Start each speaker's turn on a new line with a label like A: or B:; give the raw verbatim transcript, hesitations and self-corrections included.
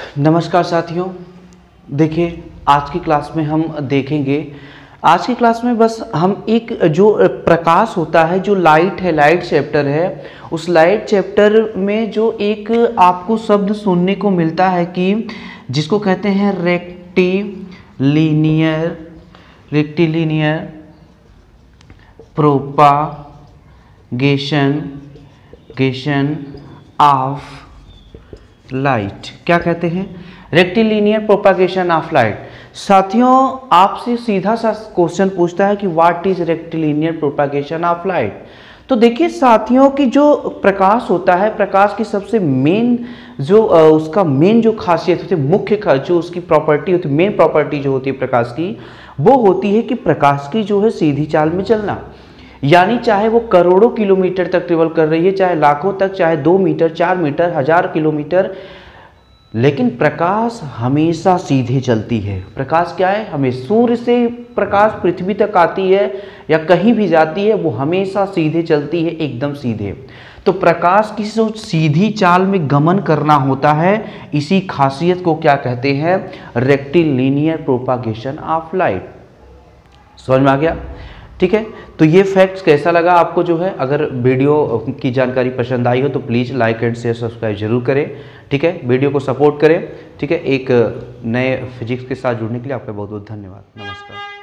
A: नमस्कार साथियों, देखिए आज की क्लास में हम देखेंगे। आज की क्लास में बस हम एक जो प्रकाश होता है, जो लाइट है, लाइट चैप्टर है, उस लाइट चैप्टर में जो एक आपको शब्द सुनने को मिलता है कि जिसको कहते हैं रेक्टिलिनियर रेक्टिलिनियर प्रोपागेशन गेशन ऑफ लाइट। क्या कहते हैं? Rectilinear propagation of light. साथियों, आपसे सीधा सा क्वेश्चन पूछता है कि what is rectilinear propagation of light. तो देखिए साथियों, की जो प्रकाश होता है, प्रकाश की सबसे मेन जो उसका मेन जो खासियत होती है, मुख्य जो उसकी प्रॉपर्टी होती है, मेन प्रॉपर्टी जो होती है प्रकाश की, वो होती है कि प्रकाश की जो है सीधी चाल में चलना। यानी चाहे वो करोड़ों किलोमीटर तक ट्रेवल कर रही है, चाहे लाखों तक, चाहे दो मीटर, चार मीटर, हजार किलोमीटर, लेकिन प्रकाश हमेशा सीधे चलती है। प्रकाश क्या है? हमें सूर्य से प्रकाश पृथ्वी तक आती है या कहीं भी जाती है, वो हमेशा सीधे चलती है, एकदम सीधे। तो प्रकाश की जो सीधी चाल में गमन करना होता है, इसी खासियत को क्या कहते हैं? Rectilinear propagation of light. समझ में आ गया? ठीक है, तो ये फैक्ट्स कैसा लगा आपको? जो है, अगर वीडियो की जानकारी पसंद आई हो तो please like and share subscribe जरूर करें। ठीक है, वीडियो को सपोर्ट करें। ठीक है, एक नए फिजिक्स के साथ जुड़ने के लिए आपका बहुत बहुत धन्यवाद। नमस्कार।